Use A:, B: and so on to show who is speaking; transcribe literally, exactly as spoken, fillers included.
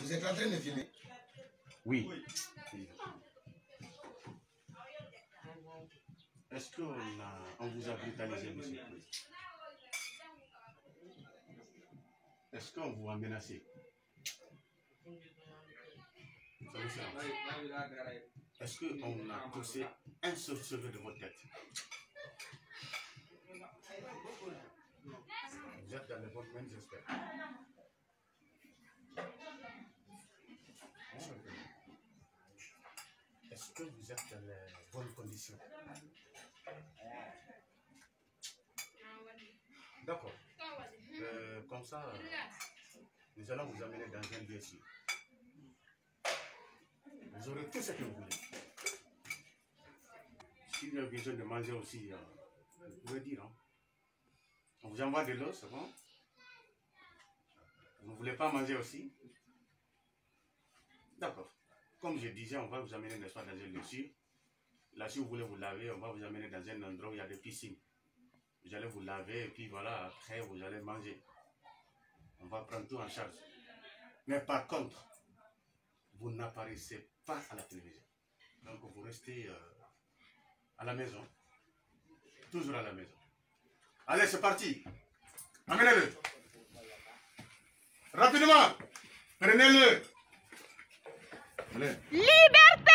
A: Vous êtes en train de filer?
B: Oui. oui. Est-ce qu'on a, on vous a brutalisé, monsieur? Est-ce qu'on vous a menacé? Est-ce qu'on a poussé un seul cheveu de votre tête? Vous êtes dans les bonnes mains, j'espère. Est-ce que vous êtes dans les bonnes conditions? D'accord. Euh, comme ça, euh, nous allons vous amener dans un lieu sûr. Vous aurez tout ce que vous voulez. Si vous avez besoin de manger aussi, euh, vous pouvez dire. Hein. On vous envoie de l'eau, c'est bon? Vous ne voulez pas manger aussi? D'accord. Comme je disais, on va vous amener n'est-ce pas, dans un lieu sûr. Là, si vous voulez vous laver, on va vous amener dans un endroit où il y a des piscines. Vous allez vous laver et puis voilà, après vous allez manger. On va prendre tout en charge. Mais par contre, vous n'apparaissez pas à la télévision. Donc vous restez euh, à la maison. Toujours à la maison. Allez, c'est parti. Amenez-le. Rapidement. Prenez-le. Allez.
C: Liberté!